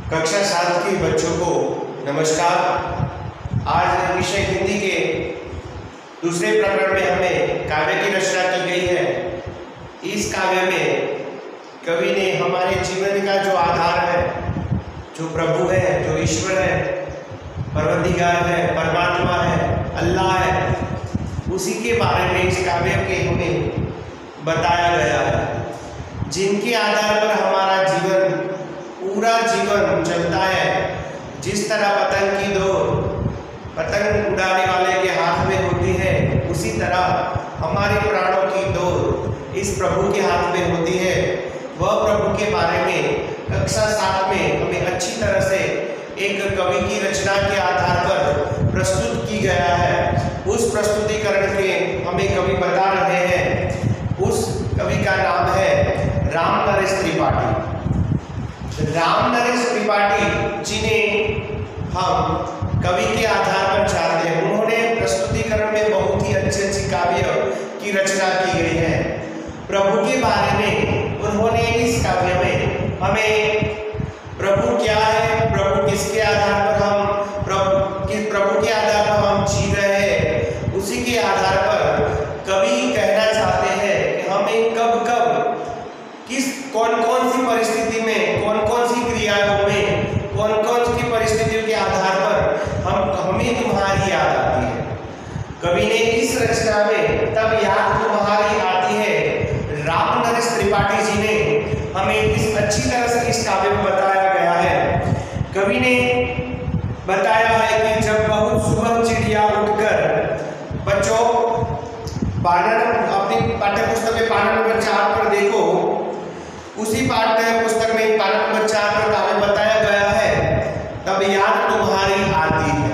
कक्षा 7 के बच्चों को नमस्कार। आज विषय हिंदी के दूसरे प्रकरण में हमें काव्य की रचना की गई है। इस काव्य में कवि ने हमारे जीवन का जो आधार है, जो प्रभु है, जो ईश्वर है, परवरदिगार है, परमात्मा है, अल्लाह है, उसी के बारे में इस काव्य के हमें बताया गया है, जिनके आधार पर हमारा जीवन पूरा जीवन चलता है। जिस तरह पतंग की दौड़ पतंग उड़ाने वाले के हाथ में होती है, उसी तरह हमारे प्राणों की दौड़ इस प्रभु के हाथ में होती है। वह प्रभु के बारे में कक्षा 7 में हमें अच्छी तरह से एक कवि की रचना के आधार पर प्रस्तुत की गया है। उस प्रस्तुतिकरण के हमें कवि बता रहे हैं। उस कवि का नाम है राम नरेश त्रिपाठी। राम नरेश त्रिपाठी जिन्हें हम कवि के आधार पर जानते हैं, उन्होंने प्रस्तुतिकरण में बहुत ही अच्छी काव्य की रचना की गई है। प्रभु के बारे में उन्होंने इस काव्य में हमें प्रभु क्या है, प्रभु किसके आधार पर हम प्रभु के आधार पर हम जी रहे हैं, उसी के आधार पर कवि कहना चाहते हैं कि हमें कब कब कौन कौन सी परिस्थिति में, कौन कौन सी क्रियाओं में, कौन कौन सी परिस्थितियों के आधार पर हमें तुम्हारी याद आती है। कवि ने इस रचना में तब याद तुम्हारी आती है, राम नरेश त्रिपाठी जी ने हमें इस अच्छी तरह से इस काव्य में बताया गया है। कवि ने बताया है कि जब बहुत सुबह चिड़िया उठकर, बच्चों अपनी पाठ्य पुस्तक में पाठ नंबर 4 पर देखो, उसी पाठ्य पुस्तक में पाठ नंबर 4 पर काव्य बताया गया है, तब याद तुम्हारी आती है।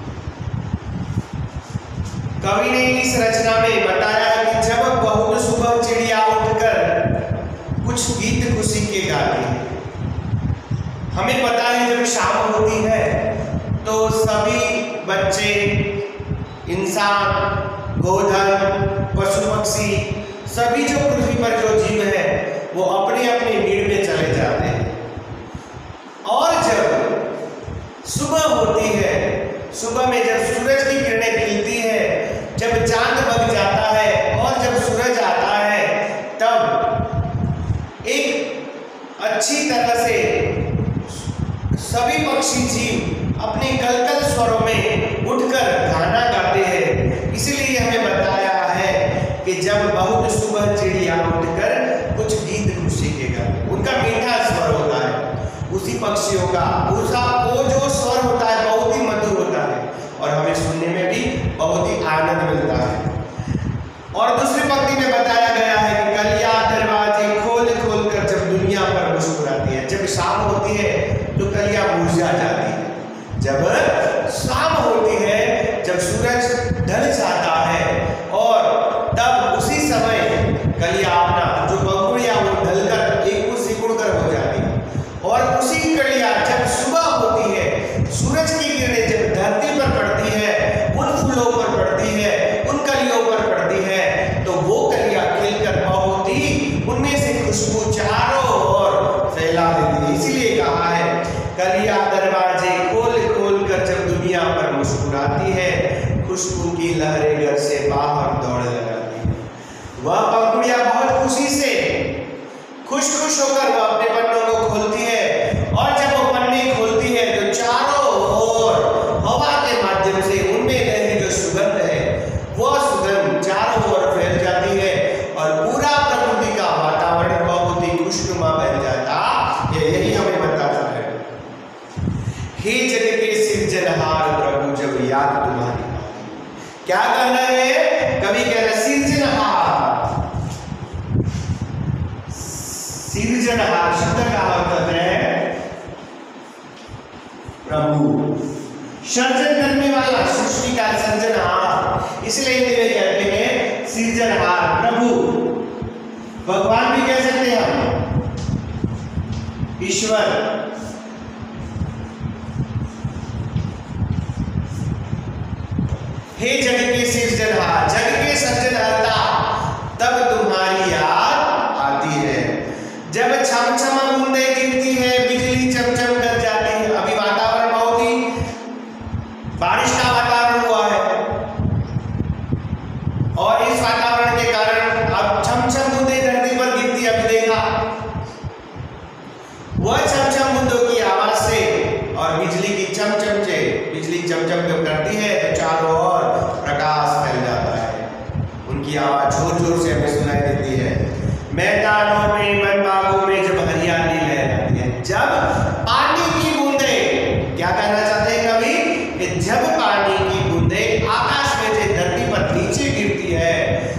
कवि ने इस रचना में बताया है कि जब बहुत सुबह चिड़िया उठकर कुछ गीत खुशी के गाती है। हमें पता है जब शाम होती है तो सभी बच्चे, इंसान, गोधन, पशु पक्षी, सभी जो पृथ्वी पर जो जीव है वो अपने अपने नीड़ में चले जाते हैं। और जब सुबह होती है, सुबह में जब सूरज की किरणें खिलती है, जब चांद बग जाता है और जब सूरज आता है, तब एक अच्छी तरह से सभी पक्षी जीव अपने कलकल स्वरों में उठकर गाना गाते हैं। इसलिए हमें बताया है कि जब बहुत सुबह चिड़िया उठकर कुछ गीत खुशी के गाते, उनका मीठा स्वर होता है, उसी पक्षियों का वो जो स्वर होता है बहुत ही मधुर होता है और हमें सुनने में भी बहुत ही आनंद मिलता है। और दूसरी पंक्ति में बताया गया है कि कलियां दरवाजे खोल खोल कर जब दुनिया पर मुस्कुराती है। जब शाम होती है तो कलियां मुरझा जाती है। जब शाम होती है, जब सूरज ढल जाता है, और तब उसी समय कलियां अपना जो पंखुड़ियां वो ढलकर एक सिकुड़ कर हो जाती है। और उसी कलियां जब सुबह होती है, सूरज की किरणें जब धरती पर पड़ती है, उन फूलों पर पड़ती है, उन कलियों पर पड़ती है, तो वो कलियां खिलकर बहुत ही उनमें से खुशबू चारों ओर फैला देती है। इसीलिए कहा है कलियां दरवाजे खोल खोल कर जब दुनिया पर मुस्कुराती है, खुशबू की लहरें घर से बाहर दौड़ लगाती है। वह पंखुड़ियां बहुत खुशी से खुश होकर वह अपने पन्नों को खोलती है, और जब वो पन्ने खोलती है तो चारों ओर हवा के माध्यम से उनमें रहने जो सुगंध है, वह सुगंध चारों ओर फैल जाती है और पूरा प्रकृति का वातावरण बहुत ही खुशनुमा बन जाता है। यही हमें बताता है। हे जग के सिरजनहार प्रभु, जब याद तुम्हारी आती। क्या कहना है? कवि कह रहे सिरजनहार। सिरजनहार शब्द का अर्थ है प्रभु, सर्जन करने वाला, सृष्टि का सर्जनहार। इसलिए हिंदी में कहते हैं सिरजनहार प्रभु। भगवान भी कह सकते हैं हम, ईश्वर। हे जग के सिरजनहार, जग के सर्जनहाता, तब तुम्हारी याद आती है। जब छम छम बूंदें गिरती है, बिजली चमचम कर जाती है। मैदानों में, वन बागों में जब हरियाली लहराती है, जब पानी की बूंदे, क्या कहना चाहते हैं कवि, कि जब पानी की बूंदे आकाश में से धरती पर नीचे गिरती है,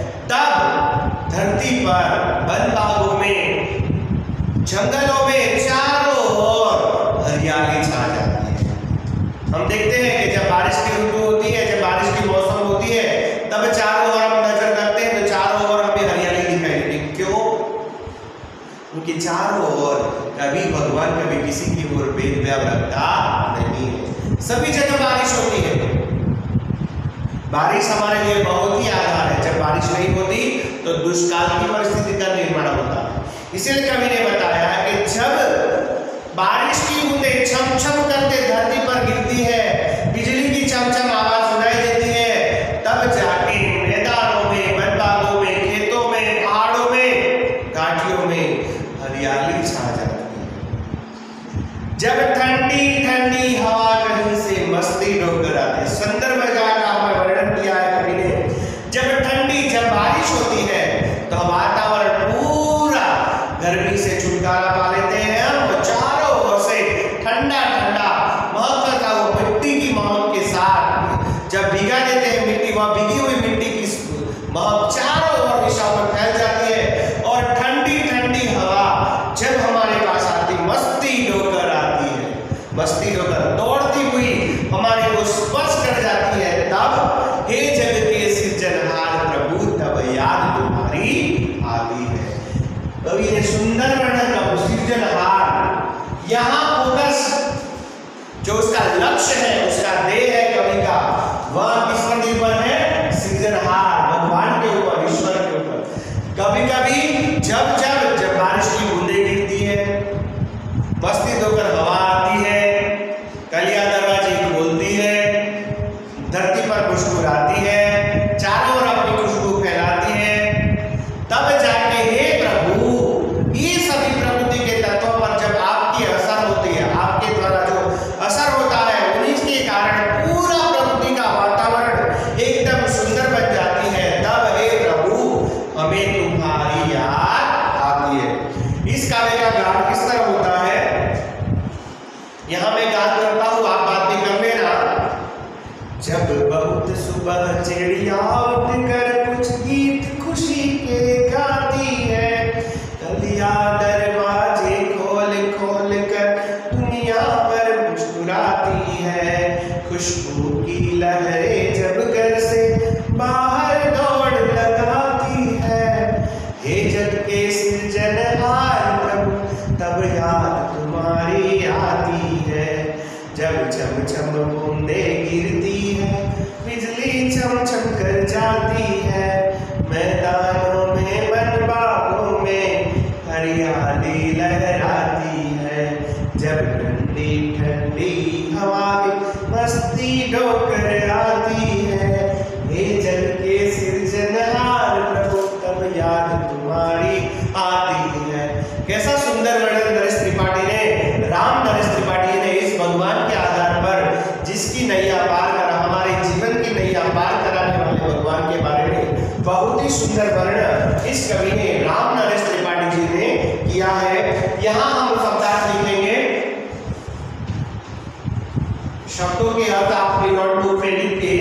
तब धरती पर, वन बागों में, जंगलों में चारों ओर हरियाली छा जाती है। हम देखते हैं कि जब बारिश की ऋतु होती है, जब बारिश की मौसम होती है, तब चारों ओर हम नजर करते हैं तो चारों ओर हमें हरियाली दिखाई देती है। क्यों? क्योंकि चारों ओर कभी भगवान कभी किसी की ओर भेदभाव रखता नहीं है, सभी जगह बारिश होती है। बारिश हमारे लिए बहुत ही आधार है। जब बारिश नहीं होती तो दुष्काल की परिस्थिति का निर्माण होता है। इसलिए कवि ने बताया कि जब बारिश की बूंदें छम छम करके धरती पर गिरती है, बिजली की चमचम आवाज सुनाई देती है, तब जाके मैदानों में, वन बागों में, खेतों में, पहाड़ों में, घाटियों में हरियाली छा जाती है। जब ठंडी ठंडी हवा कहीं से मस्ती ढोकर आती है, सुंदर मजा का वर्णन किया है कवि ने। जब बारिश होती है तो वातावरण पूरा गर्मी से छुटकारा पा लेते हैं हम, चारों ओर से ठंडा ठंडा महकता वो मिट्टी की महक के साथ जब भिगा देते हैं मिट्टी, वह भिगी हुई मिट्टी की महक चारों ओर दिशा में फैल जाती है, और ठंडी ठंडी हवा जब हमारे पास आती, मस्ती ढोकर आती है, मस्ती ढोकर दौड़ती हुई हमारे को स्पर्श कर जाती है, तब हे जगत के सृजनहार प्रभु तब याद तुम्हारी आती है। कवि ने सुंदर वर्णन का सृजनहार, यहाँ फोकस जो उसका लक्ष्य है, उसका ध्येय है कवि का, वह किस पर निर्भर है? सृजनहार भगवान के ऊपर, ईश्वर के ऊपर। कभी कभी जब बारिश की बूंदें गिरती है, मस्ती धोकर हवा आती है, कलियां दरवाजे खोलती है, धरती पर मुस्कुराती है, चारों ओर अपनी खुशबू फैलाती है, तब जाके हे प्रभु ये सभी प्रकृति के तत्वों पर जब आपकी असर होती है, आपके द्वारा जो असर होता है, उन्हीं के कारण पूरा प्रकृति का वातावरण एकदम सुंदर बन जाती है, तब हे प्रभु हमें तुम्हारी याद आती है। इस काव्य का गान किस तरह होता है, यहां मैं गान करता हूं, आप बात भी कर लेना। जब बहुत सुबह चिड़िया उठकर कुछ गीत खुशी के गाती है, कलियां दरवाजे खोल खोल कर दुनिया पर मुस्कुराती है, खुशबू की लहरें जब घर से बाहर दौड़ लगाती है, हे जग के सृजनहार प्रभु तब याद तुम्हारी आती है। जब चम चम बूंदें गिरती है, बिजली चम चम कर जाती है, मैदानों में, वन बागों में हरियाली लहराती है, जब ठंडी ठंडी हवा मस्ती ढोकर आती है, हे जग के सृजनहार प्रभु तब याद तुम्हारी आती है। कैसा सुंदर वर्णन नरेश त्रिपाठी ने, राम नरेश त्रिपाठी ने इस भगवान के आधार पर जिसकी नैया पार करा, हमारे जीवन की नैया पार कराने वाले भगवान के बारे में बहुत ही सुंदर वर्णन इस कवि ने, राम नरेश त्रिपाठी जी ने किया है। यहाँ हम शब्दार्थ लिखेंगे, शब्दों के अर्थ आपके नोटबुक में लिख के।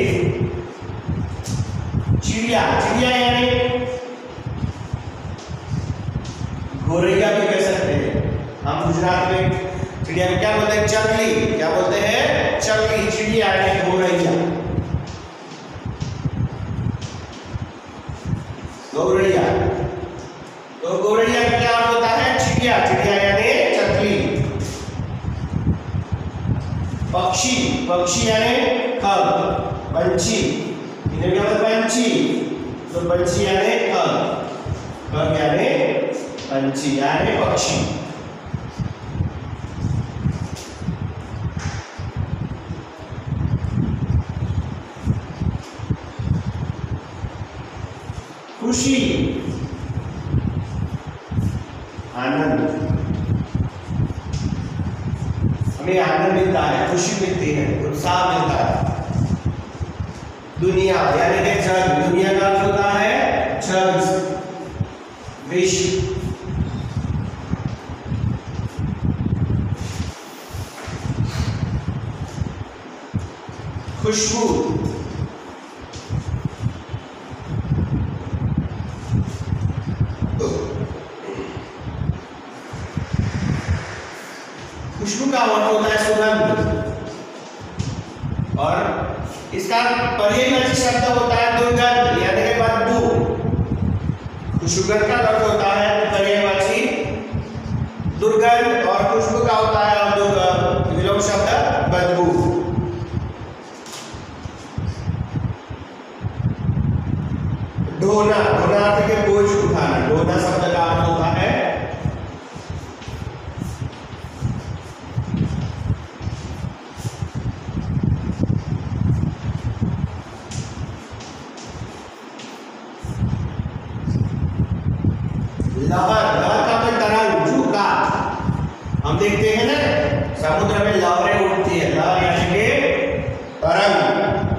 चिड़िया, चिड़िया यानी गोरैया भी कह सकते हैं हम गुजरात में। चिड़िया को क्या बोलते हैं? चकली। क्या बोलते हैं? चकली। चिड़िया यानी गोरैया, गौरैया। तो गौरैया का क्या अर्थ होता है? चिड़िया। चिड़िया यानी चकली। पक्षी, पक्षी यानी खग। पंछी, इन्हें क्या बोलते हैं? पंछी। तो पंछी यानी खग, खग यानी पंछी यानी पक्षी। खुशी, आनंद, हमें आनंद मिलता है, खुशी मिलती है, उत्साह मिलता है। दुनिया यानी कि जग, दुनिया का अर्थ होता है जग। विश्व। खुशबू, खुशबू का अर्थ होता है सुगंध, और इसका पर्यायवाची शब्द होता है दुर्गंध यानी कि बदबू। सुगंध का अर्थ होता है पर्यायवाची दुर्गंध, और खुशबू का होता है विलोम शब्द बदबू। ढोना, ढोना अर्थ के बोझ उठाना, ढोना शब्द का अर्थ होता है लहर, लहर का कोई तरंग, झोंका। हम देखते हैं ना समुद्र में लहरें उठती है, लहर यानी कि तरंग।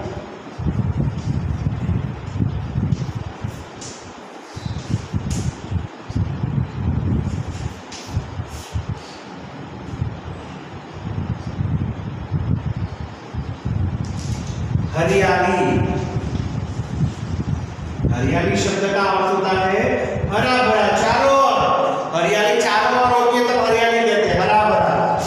हरियाली, हरियाली शब्द का अर्थ होता है हरा भरा, चारों ओर। हरियाली चारों ओर होती है तब हरियाली कहते हैं, हरा भरा।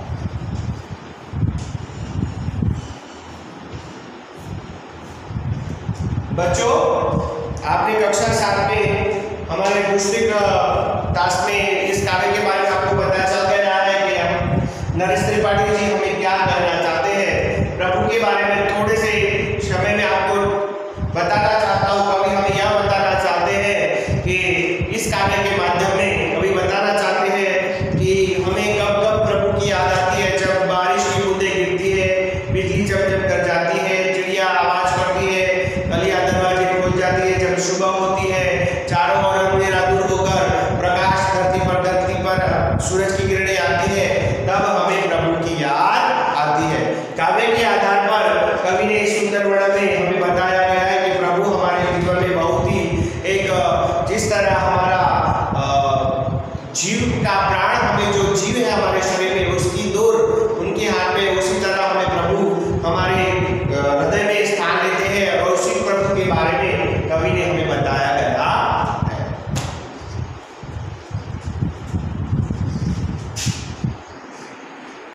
बच्चों, आपने कक्षा 7 में हमारे दूसरे क्लास में इस काव्य के बारे में आपको पता चल गया है कि हम नरेश त्रिपाठी जी हमें क्या कहना चाहते हैं। प्रभु के बारे में थोड़े से समय में आपको बताना चाहता हूँ। कभी हम यह बताना चाहते हैं कि इस काव्य के माध्यम में कभी बताना चाहते हैं कि हमें कब कब प्रभु की याद आती है। जब बारिश की बूंदें गिरती है, बिजली चमचम कर जाती है, चिड़िया आवाज करती है, कलियां दरवाजे खोल जाती है, जब सुबह होती है, चारों ओर अंधेरा दूर होकर प्रकाश धरती पर सूरज की किरणें आती है, तब हमें प्रभु की याद आती है। काव्य के आधार पर कवि ने इस सुंदर वर्णन में हमें बताया गया है कि प्रभु हमारे जीवन में बहुत ही एक जिस तरह हमारा जीव